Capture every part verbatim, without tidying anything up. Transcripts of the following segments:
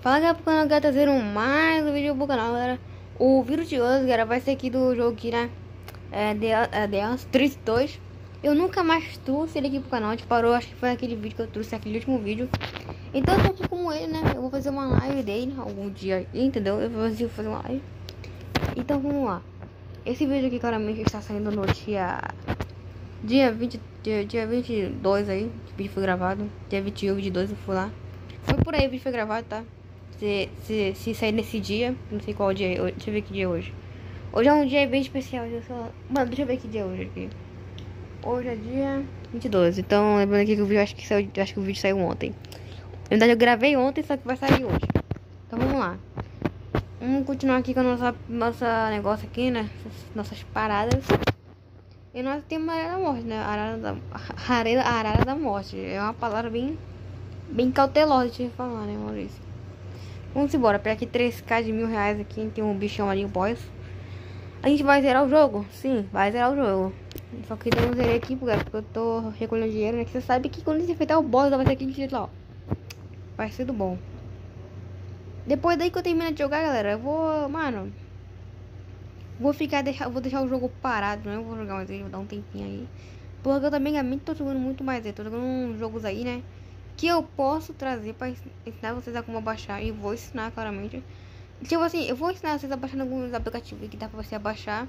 Fala galera, pro canal, galera, tá trazendo mais um vídeo pro canal, galera. O vídeo de hoje, galera, vai ser aqui do jogo aqui, né? É, The, é, The Street dois. Eu nunca mais trouxe ele aqui pro canal, a gente parou, acho que foi aquele vídeo que eu trouxe, aquele último vídeo. Então eu tô aqui com ele, né? Eu vou fazer uma live dele algum dia, entendeu? Eu vou fazer uma live. Então vamos lá. Esse vídeo aqui claramente está saindo no dia... Dia vinte, dia, dia vinte e dois aí, o vídeo foi gravado. Dia vinte e um, vinte e dois eu fui lá. Foi por aí o vídeo foi gravado, tá? Se, se, se sair nesse dia, não sei qual dia, deixa eu ver que dia é hoje. Hoje é um dia bem especial, mano, deixa eu ver que dia é hoje aqui. Hoje é dia vinte e dois, então lembrando aqui que o vídeo, acho que, saiu, acho que o vídeo saiu ontem. Na verdade eu gravei ontem, só que vai sair hoje. Então vamos lá. Vamos continuar aqui com a nossa, nossa negócio aqui, né? Nossas paradas. E nós temos a arara da morte, né? A arara da, arara, arara da morte. É uma palavra bem, bem cautelosa de falar, né, Maurício? Vamos embora. Pega aqui três k de mil reais aqui. Tem um bichão ali, o boss. A gente vai zerar o jogo? Sim, vai zerar o jogo. Só que eu não zerei aqui, porque eu tô recolhendo dinheiro, né? Que você sabe que quando você enfrentar o boss, vai ser aquele jeito lá, ó. Vai ser do bom. Depois daí que eu terminar de jogar, galera, eu vou, mano... Vou ficar, deixar, vou deixar o jogo parado, não vou jogar mais ele, vou dar um tempinho aí. Porque eu também realmente tô jogando muito mais ele, tô jogando uns jogos aí, né? Que eu posso trazer pra ensinar vocês a como baixar. E vou ensinar claramente. Tipo assim, eu vou ensinar vocês a baixar alguns aplicativos que dá pra você baixar.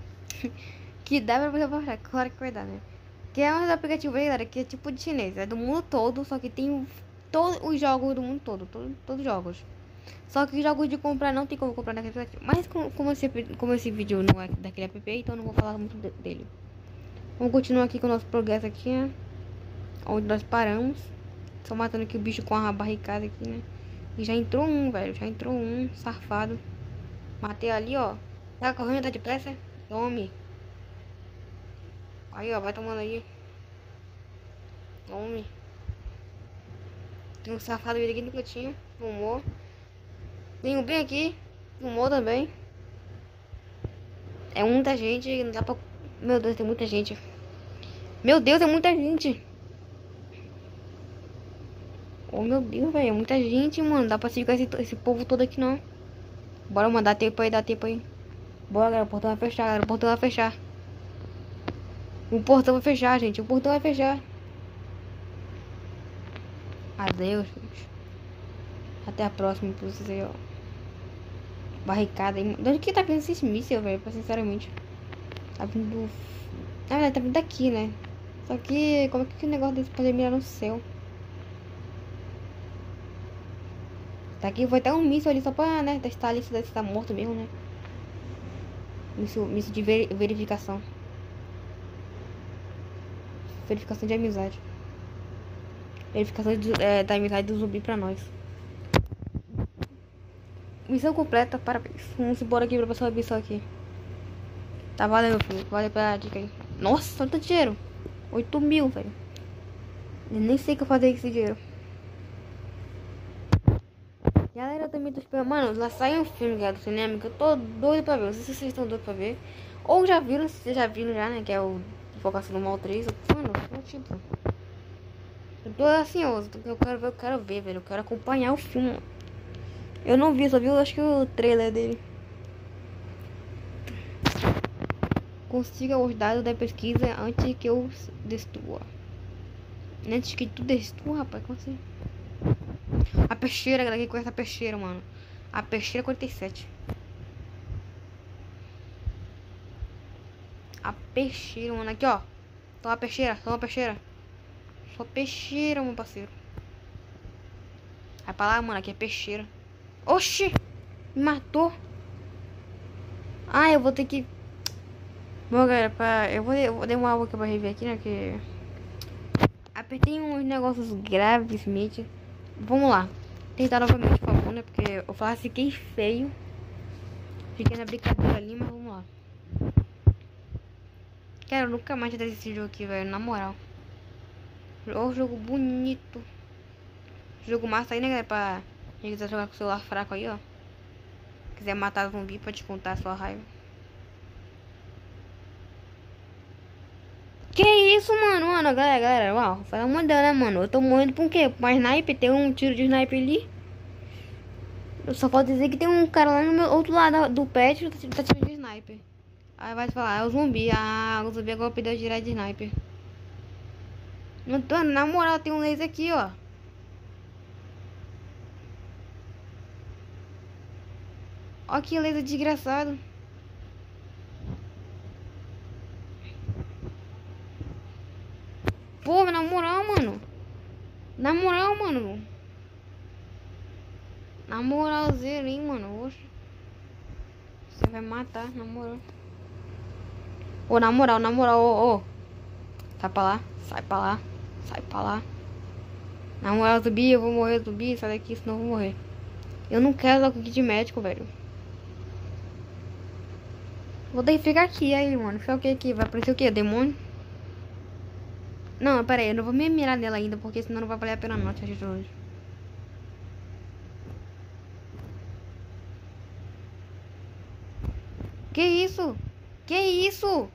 Que dá pra você baixar, claro que vai dar, né? Que é um aplicativo aí, galera, que é tipo de chinês, é do mundo todo, só que tem todos os jogos do mundo todo, todo todos os jogos. Só que jogos de comprar não tem como comprar naquele aplicativo. Mas como, como, esse, como esse vídeo não é daquele app, então eu não vou falar muito dele. Vamos continuar aqui com o nosso progresso aqui, né? Onde nós paramos. Só matando aqui o bicho com a barricada aqui, né? E já entrou um, velho. Já entrou um, safado. Matei ali, ó. Tá correndo, tá depressa? Tome. Aí, ó, vai tomando aí. Tome. Tem um safado aqui no cantinho. Fumou. Tem um bem aqui. Fumou também. É muita gente. Não dá pra... Meu Deus, tem muita gente. Meu Deus, é muita gente. Oh, meu Deus, velho. É muita gente, mano. Dá pra seguir esse, esse povo todo aqui, não. Bora, mano. Dá tempo aí, dá tempo aí. Bora, galera. O portão vai fechar, galera. O portão vai fechar. O portão vai fechar, gente. O portão vai fechar. Adeus, gente. Até a próxima pra vocês aí, ó. Barricada aí. De onde que tá vindo esses mísseis, velho? Sinceramente. Tá vindo... Na verdade, tá vindo daqui, né? Só que... Como é que o negócio desse pode mirar no céu? Tá aqui, foi até um míssil ali só pra, né? Testar ali se tá morto mesmo, né? Míssil, míssil de ver, verificação. Verificação de amizade. Verificação de, é, da amizade do zumbi pra nós. Missão completa, parabéns. Vamos embora aqui pra passar a missão aqui. Tá valendo, filho. Valeu pela dica aí. Nossa, tanto dinheiro. oito mil, velho. Eu nem sei o que eu fazer com esse dinheiro. Galera, eu também tô esperando. Mano, lá sai um filme, galera, do cinema que eu tô doido pra ver. Não sei se vocês estão doidos pra ver. Ou já viram, se vocês já viram já, né? Que é o Invocação do Mal três. Mano, é tipo... Eu tô ansioso. Eu quero ver, eu quero ver, velho. Eu quero acompanhar o filme. Eu não vi, só vi, acho que o trailer dele. Consiga os dados da pesquisa antes que eu destrua. Antes que tu destrua, rapaz, como assim? A peixeira, galera, quem conhece a peixeira, mano? A peixeira quarenta e sete. A peixeira, mano, aqui, ó. Toma a peixeira, toma a peixeira. Só peixeira, meu parceiro. Vai pra lá, mano, aqui é peixeira. Oxi! Me matou. Ah, eu vou ter que... Bom, galera, pra... eu, vou, eu vou demorar um pouquinho pra rever aqui, né? Que... Apertei uns negócios gravemente. Vamos lá. Tentar novamente, por favor, né? Porque eu faço fiquei feio. Fiquei na brincadeira ali, mas vamos lá. Cara, eu nunca mais tinha esse jogo aqui, velho. Na moral. Ó, jogo bonito. Jogo massa aí, né, galera? Pra quem quiser jogar com o celular fraco aí, ó. Quiser matar zumbi, pode contar a sua raiva. Que isso, mano? Mano, galera, galera, uau, fala uma dela, né, mano? Eu tô morrendo por quê? Por uma sniper, tem um tiro de sniper ali. Eu só posso dizer que tem um cara lá no meu outro lado do pet que tá tirando de sniper. Aí vai falar, é o zumbi. Ah, o zumbi agora perdeu a girar de sniper. Não tô, na moral, tem um laser aqui, ó. Ó que laser desgraçado. Pô, na moral, mano. Na moral, mano. Na moralzinha, hein, mano. Oxe. Você vai matar, na moral. Ô, na moral, na moral, ô, ô. Sai pra lá, sai pra lá, sai pra lá. Na moral, zumbi, eu vou morrer, zumbi. Sai daqui, senão eu vou morrer. Eu não quero usar o kit de médico, velho. Vou ter que ficar aqui, aí, mano. Ficar o que aqui? Vai aparecer o que? Demônio? Não, pera aí, eu não vou me mirar nela ainda, porque senão não vai valer a pena não, tia de hoje. Que isso? Que isso?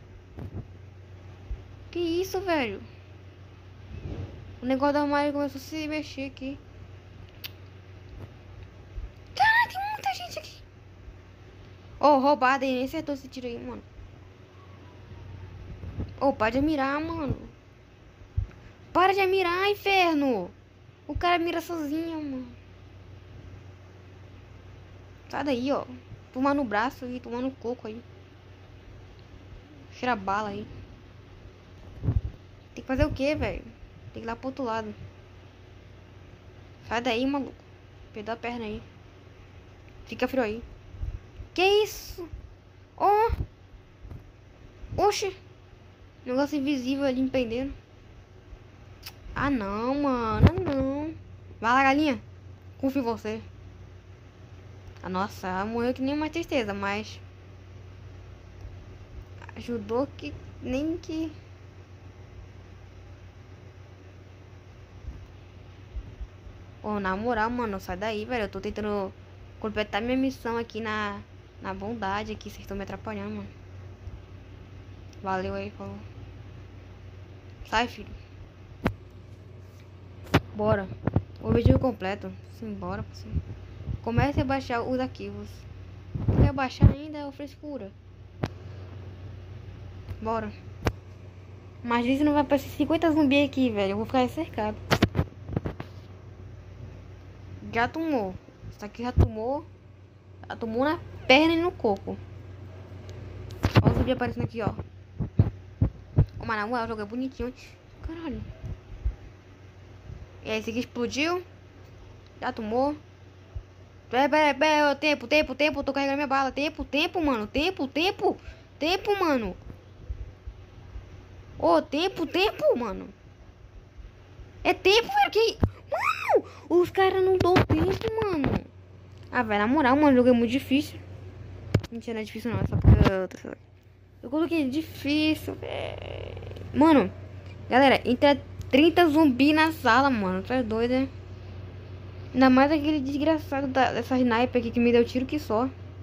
Que isso, velho? O negócio da Mari começou a se mexer aqui. Caralho, tem muita gente aqui. Ô, oh, roubada aí, nem acertou esse tiro aí, mano. Ô, oh, para de mirar, mano. Para de mirar, inferno. O cara mira sozinho, mano. Sai daí, ó. Tomar no braço aí, tomar no coco aí. Cheira bala aí. Tem que fazer o que, velho? Tem que ir lá pro outro lado. Sai daí, maluco. Perdeu a perna aí. Fica frio aí. Que isso? Ó. Oh. Oxi. Negócio invisível ali me prendendo. Ah, não, mano. Ah, não. Vai lá, galinha. Confio em você. Ah, nossa, ela morreu que nem uma tristeza, mas... ajudou que nem que... Ô, oh, na moral, mano, sai daí, velho. Eu tô tentando completar minha missão aqui na... na bondade aqui. Vocês estão me atrapalhando, mano. Valeu aí, falou. Sai, filho. Bora. Objetivo completo. Simbora, pessoal. Comece a baixar os arquivos. Quer baixar ainda é frescura. Bora. Mas isso não vai aparecer cinquenta zumbis aqui, velho. Eu vou ficar cercado. Já tomou. Isso aqui já tomou. Já tomou na perna e no coco. Olha o zumbi aparecendo aqui, ó. Ô, mas na moral, o jogo é bonitinho. Caralho. E aí, esse aqui explodiu. Já tomou. Pera, pera, pera, tempo, tempo, tempo. Tô carregando minha bala. Tempo, tempo, mano. Tempo, tempo. Tempo, mano. Ô, oh, tempo, tempo, mano. É tempo, velho. Que... Mano, os caras não dão tempo, mano. Ah, velho, na moral, mano, o jogo é muito difícil. Mentira, não é difícil não. É só porque eu... eu coloquei difícil, velho. Mano, galera, entra trinta zumbis na sala, mano. Tu é doido, né? Ainda mais aquele desgraçado da, dessa sniper aqui que me deu tiro que só.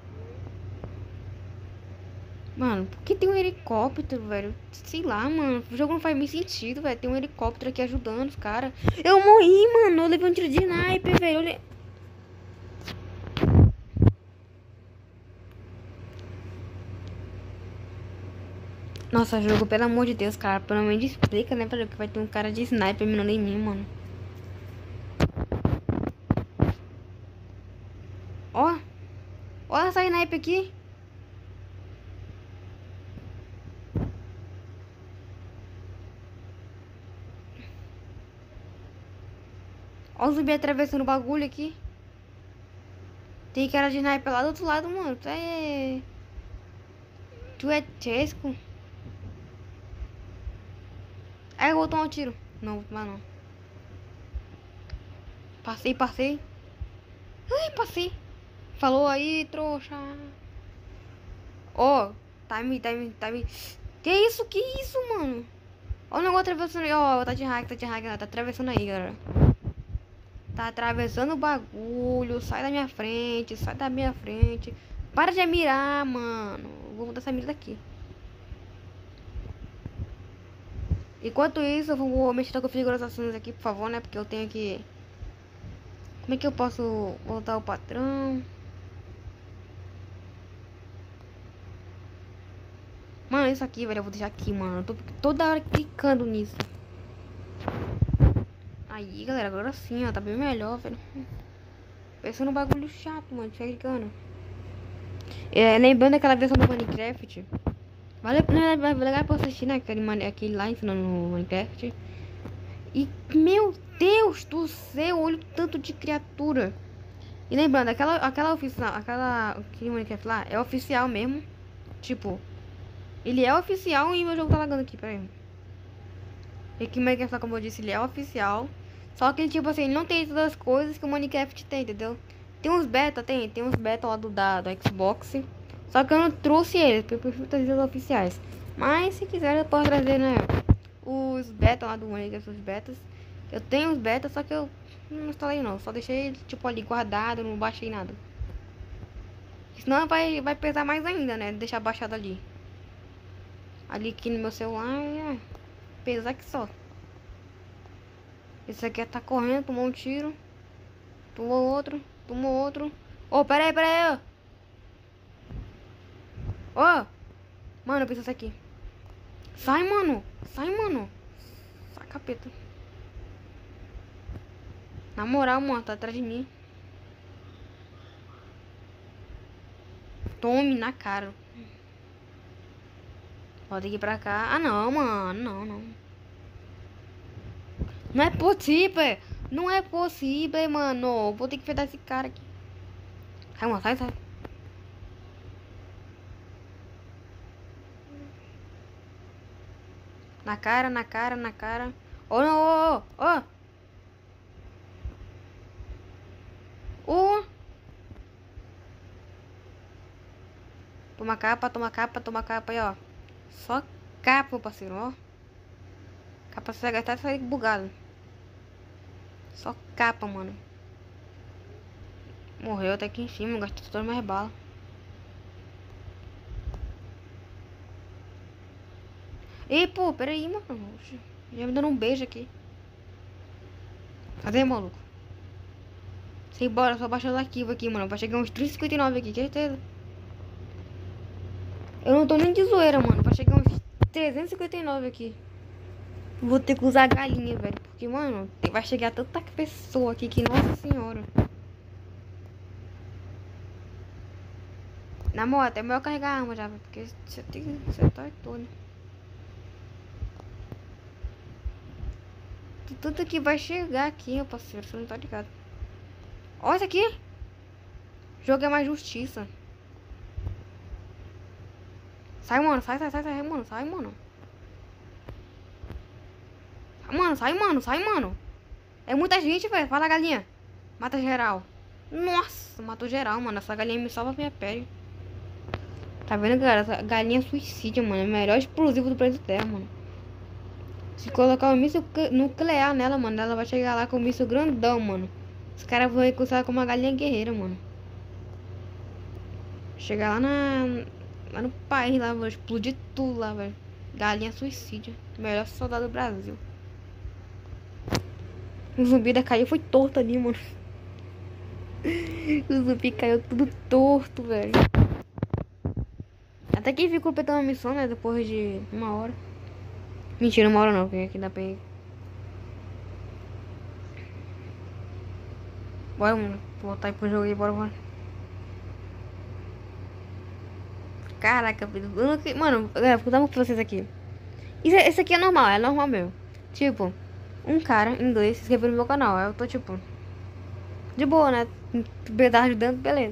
Mano, por que tem um helicóptero, velho? Sei lá, mano. O jogo não faz meio sentido, velho. Tem um helicóptero aqui ajudando os caras. Eu morri, mano. Eu levei um tiro de sniper, velho. Le... Nossa, jogo, pelo amor de Deus, cara. Pelo menos explica, né, velho, que vai ter um cara de sniper mirando em mim, mano. Ó. Olha essa sniper aqui. Olha o zumbi atravessando o bagulho aqui. Tem cara de sniper lá do outro lado, mano. Tu é... Tu é Chesco? Aí eu vou tomar um tiro. Não, vou tomar não. Passei, passei. Ai, passei. Falou aí, trouxa. Ó, oh, tá me, tá me, tá me... Que isso, que isso, mano? Olha o negócio atravessando aí. Ó, oh, tá de hack, tá de hack. Tá atravessando aí, galera. Tá atravessando o bagulho. Sai da minha frente, sai da minha frente. Para de mirar, mano. Vou mudar essa mira daqui. Enquanto isso, eu vou mexer com configurações aqui, por favor, né? Porque eu tenho que Como é que eu posso voltar ao patrão? Mano, isso aqui, velho, eu vou deixar aqui, mano. Eu tô toda hora clicando nisso. Aí, galera, agora sim, ó, tá bem melhor, velho. Pensando num bagulho chato, mano, fica clicando. É, lembrando aquela versão do Minecraft. Vale, né, vai legal pra assistir, né? Aquele, aquele lá ensinando no Minecraft. E, meu Deus do céu, olha o tanto de criatura. E lembrando, aquela, aquela oficial, aquela, aquele Minecraft lá é oficial mesmo. Tipo, ele é oficial e meu jogo tá lagando aqui, peraí. E que o Minecraft lá, como eu disse, ele é oficial. Só que, tipo assim, ele não tem todas as coisas que o Minecraft tem, entendeu? Tem uns beta, tem, tem uns beta lá do, da, do Xbox. Só que eu não trouxe eles, porque eu prefiro trazer os oficiais. Mas, se quiser, eu posso trazer, né, os beta lá do Minecraft, os betas. Eu tenho os betas, só que eu não instalei não. Só deixei, tipo, ali guardado, não baixei nada. Senão vai, vai pesar mais ainda, né, deixar baixado ali. Ali aqui no meu celular, é pesar que só. Esse aqui tá correndo, tomou um tiro. Tomou outro, tomou outro. Ô, oh, pera aí, pera aí, ó. Ô, oh. Mano, eu preciso sair aqui. Sai, mano. Sai, mano. Sai, capeta. Na moral, mano, tá atrás de mim. Tome na cara. Pode ir pra cá. Ah, não, mano. Não, não. Não é possível. Não é possível, mano. Vou ter que enfrentar esse cara aqui. Sai, mano. Sai, sai. Na cara, na cara, na cara. Oh, não, oh, oh, oh. Oh. Toma capa, toma capa, toma capa aí, ó. Só capa, parceiro, ó. Capa cega até sair bugado. Só capa, mano. Morreu até aqui em cima, gastou todas as minhas balas. Ei, pô, peraí, mano. Já me dando um beijo aqui. Cadê, maluco? Sem bora, só baixando o arquivo aqui, mano. Vai chegar uns trezentos e cinquenta e nove aqui, certeza. Eu não tô nem de zoeira, mano. Vai chegar uns trezentos e cinquenta e nove aqui. Vou ter que usar a galinha, velho. Porque, mano, vai chegar tanta pessoa aqui que, nossa senhora. Na moto, é melhor carregar a arma já, velho. Porque você tem que acertar todo. Tudo que vai chegar aqui, meu parceiro. Você não tá ligado. Olha isso aqui. O jogo é mais justiça. Sai, mano. Sai, sai, sai, sai, mano. Sai, mano. Mano, sai, mano. Sai, mano. É muita gente, velho. Fala, galinha. Mata geral. Nossa, matou geral, mano. Essa galinha me salva a minha pele. Tá vendo, galera? Essa galinha é suicídio, mano. É o melhor explosivo do planeta Terra, mano. Se colocar um míssil nuclear nela, mano, ela vai chegar lá com um míssil grandão, mano. Os caras vão recusar com uma galinha guerreira, mano. Chegar lá na... lá no país, lá, vou explodir tudo lá, velho. Galinha suicídio. Melhor soldado do Brasil. O zumbi da caiu foi torto ali, mano. O zumbi caiu tudo torto, velho. Até que ficou completando a missão, né? Depois de uma hora. Mentira, uma hora não, porque aqui dá pra ir. Bora, mano. Voltar aí pro jogo aí, bora, bora. Caraca, eu mano, galera, vou dar uma pra vocês aqui. Isso, esse aqui é normal, é normal mesmo. Tipo, um cara em inglês se inscreveu no meu canal. Eu tô tipo de boa, né? Tá ajudando, beleza.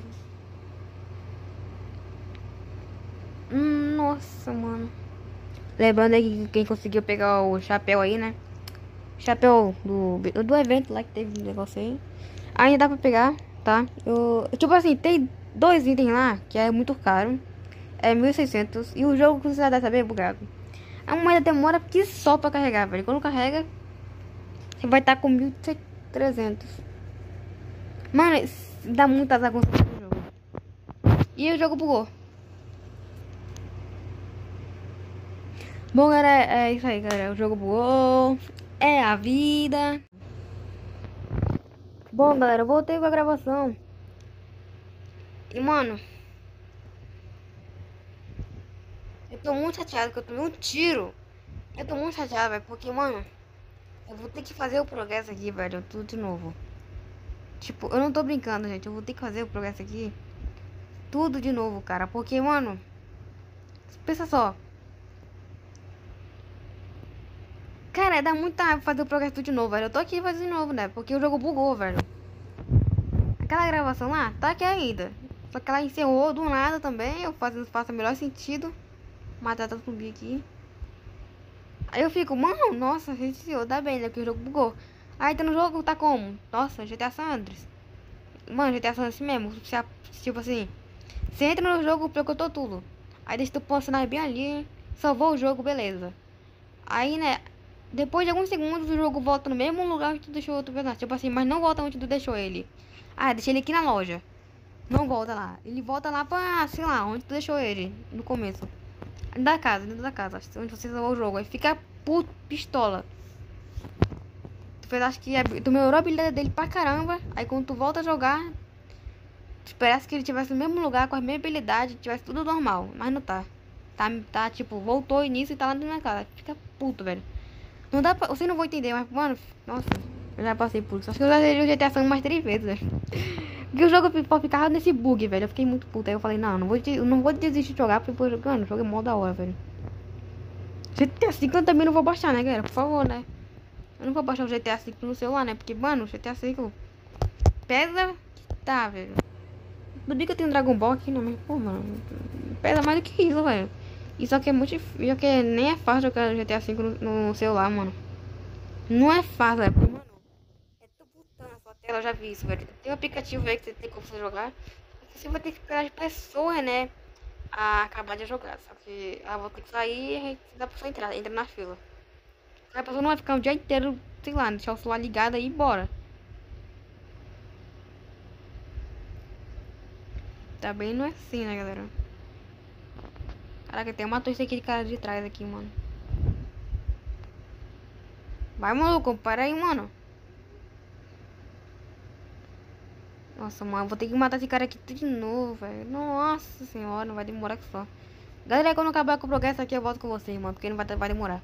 Hum, nossa, mano. Lembrando aí que quem conseguiu pegar o chapéu aí, né? Chapéu do, do evento lá que teve um negócio aí. Ainda dá pra pegar, tá? Eu, tipo assim, tem dois itens lá que é muito caro. É mil e seiscentos. E o jogo, você já deve saber, é bugado. A moeda demora que só pra carregar, velho. Quando carrega, você vai estar com mil e trezentos. Mano, dá muita azar com o jogo. E o jogo bugou. Bom, galera, é isso aí, galera. O jogo bugou. É a vida. Bom, galera, eu voltei com a gravação. E, mano, eu tô muito chateado que eu tomei um tiro. Eu tô muito chateado, velho, porque, mano, eu vou ter que fazer o progresso aqui, velho, tudo de novo. Tipo, eu não tô brincando, gente. Eu vou ter que fazer o progresso aqui tudo de novo, cara. Porque, mano, pensa só. Cara, dá muita raiva fazer o progresso tudo de novo, velho. Eu tô aqui fazendo de novo, né? Porque o jogo bugou, velho. Aquela gravação lá, tá aqui ainda. Só que ela encerrou do nada também. Eu faço, faço o melhor sentido. Matar todo zumbi aqui. Aí eu fico, mano, nossa, reiniciou, tá bem, né? Porque o jogo bugou. Aí tá no jogo, tá como? Nossa, G T A San Andreas. Mano, G T A San Andreas assim mesmo. Tipo assim, você entra no jogo, precotou tudo. Aí deixa tu posicionar bem ali. Salvou o jogo, beleza. Aí, né, depois de alguns segundos o jogo volta no mesmo lugar que tu deixou outro personagem. Tipo assim, mas não volta onde tu deixou ele. Ah, deixei ele aqui na loja. Não volta lá. Ele volta lá pra, sei lá, onde tu deixou ele no começo. Da casa, dentro da casa, onde você salvou o jogo. Aí fica puto, pistola. Tu fez, acho que tu melhorou a habilidade dele pra caramba. Aí quando tu volta a jogar, tu esperasse que ele tivesse no mesmo lugar, com a mesma habilidade, tivesse tudo normal. Mas não tá. Tá, tá tipo, voltou o início e tá lá dentro da casa. Fica puto, velho. Não dá pra. Vocês não vão entender, mas, mano, nossa, eu já passei por isso. Acho que eu já zerei o G T A San mais três vezes, velho. Porque o jogo ficava nesse bug, velho. Eu fiquei muito puto. Aí eu falei, não, não vou, eu não vou desistir de jogar, porque, mano, o jogo é mó da hora, velho. G T A cinco eu também não vou baixar, né, galera? Por favor, né? Eu não vou baixar o G T A cinco no celular, né? Porque, mano, o G T A cinco pesa que tá, velho. Tudo bem que eu tenho Dragon Ball aqui, né? Mas, pô, mano, pesa mais do que isso, velho. Isso aqui é muito difícil. Isso aqui é, nem é fácil jogar G T A cinco no, no celular, mano. Não é fácil, velho. Porque, mano, é tu botando na sua tela, eu já vi isso, velho. Tem um aplicativo aí que você tem como você jogar. Você vai ter que esperar as pessoas, né? A acabar de jogar. Só que ela vai ter que sair e dá pra só entrar. Entra na fila. A pessoa não vai ficar o dia inteiro, sei lá, deixar o celular ligado aí e bora. Também não é assim, né, galera? Caraca, tem uma torre aqui de cara de trás aqui, mano. Vai, maluco, para aí, mano. Nossa, mano, vou ter que matar esse cara aqui tudo de novo, velho. Nossa senhora, não vai demorar que só. Galera, quando acabar com o progresso aqui, eu volto com vocês, mano. Porque não vai, vai demorar.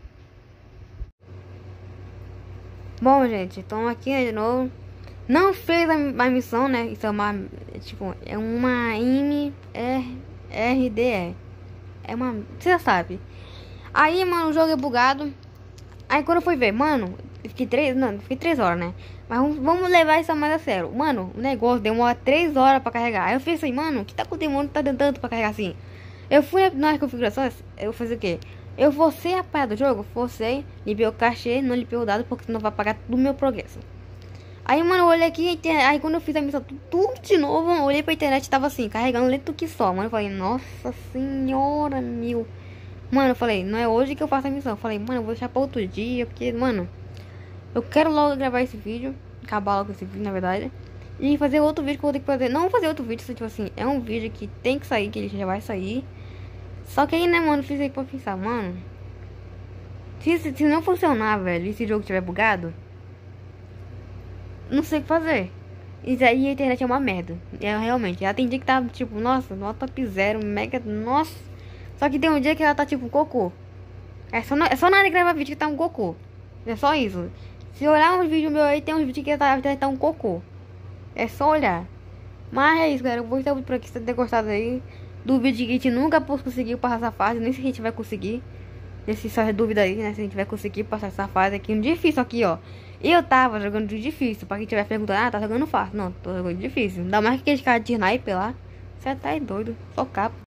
Bom, gente, estamos aqui, né, de novo. Não fez a, a missão, né? Isso é uma, tipo, é uma M R D E. É uma, você já sabe. Aí, mano, o jogo é bugado. Aí quando eu fui ver, mano, eu fiquei três, não, fiquei três horas, né? Mas vamos, vamos levar isso mais a sério. Mano, o negócio demora três horas pra carregar. Aí eu fiz assim, mano, o que tá com o demônio que tá dando tanto pra carregar assim? Eu fui nas configurações, eu fiz o quê? Eu forcei a parte do jogo, forcei, limpei o cachê, não limpei o dado, porque senão vai pagar tudo o meu progresso. Aí, mano, eu olhei aqui, aí quando eu fiz a missão tudo de novo, eu olhei pra internet e tava assim, carregando lento que só, mano. Eu falei, nossa senhora, meu. Mano, eu falei, não é hoje que eu faço a missão. Eu falei, mano, eu vou deixar pra outro dia, porque, mano, eu quero logo gravar esse vídeo, acabar logo esse vídeo, na verdade. E fazer outro vídeo que eu vou ter que fazer. Não fazer outro vídeo, tipo assim, é um vídeo que tem que sair, que ele já vai sair. Só que aí, né, mano, eu fiz aí pra pensar, mano, se, se, se não funcionar, velho, e esse jogo estiver bugado, não sei o que fazer. Isso aí a internet é uma merda. É, realmente, ela tem dia que tá, tipo, nossa, nota top zero, mega, nossa. Só que tem um dia que ela tá, tipo, cocô. É só, é só nada de gravar vídeo que tá um cocô. É só isso. Se olhar um vídeo meu aí, tem uns vídeos que tá, tá um cocô. É só olhar. Mas é isso, galera. Eu vou estar muito por aqui, se você ter gostado aí do vídeo que a gente nunca conseguiu passar essa fase. Nem se a gente vai conseguir. Nesse só dúvida aí, né? Se a gente vai conseguir passar essa fase aqui. Um difícil aqui, ó. Eu tava jogando de difícil. Pra quem tiver perguntando, ah, tá jogando fácil. Não, tô jogando difícil. Ainda mais que aquele cara de sniper lá. Você tá aí doido. Só capa.